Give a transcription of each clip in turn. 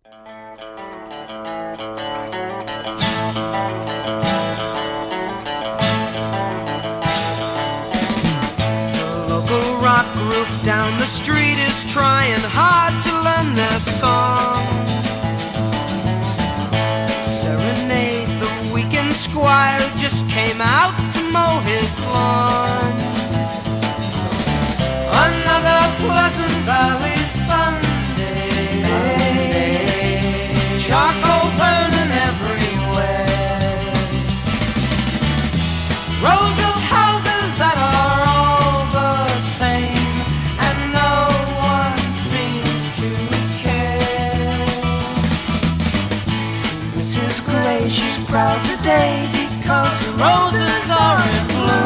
Local rock group down the street is trying hard to learn their song. Serenade the weekend squire who just came out to mow his lawn. Another Pleasant Valley Sunday, charcoal burning everywhere, rows of houses that are all the same, and no one seems to care. See Mrs. Gray, she's proud today because the roses are in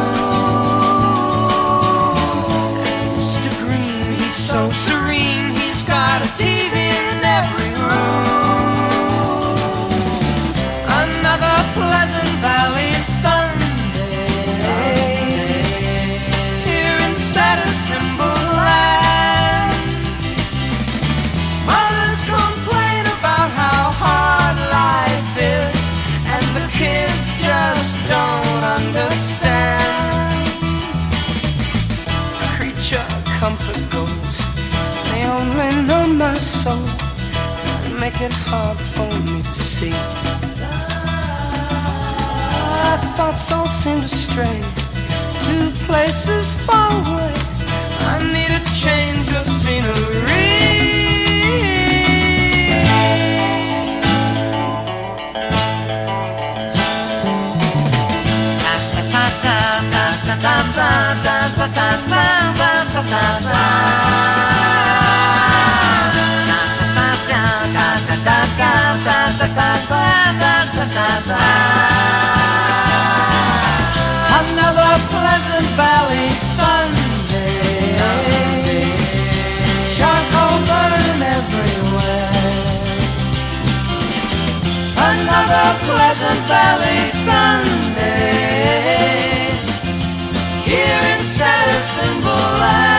bloom. And Mr. Green, he's so serene, he's got a TV in every room. Another Pleasant Valley Sunday, here in Status-Symbol-Land. Mothers complain about how hard life is, and the kids just don't understand. Creature comfort goes, they only know my soul and make it hard for me to see. My thoughts all seem to stray to places far away. I need a change of scenery. Another Pleasant Valley Sunday, charcoal burning everywhere. Another Pleasant Valley Sunday, here in Status-Symbol-Land.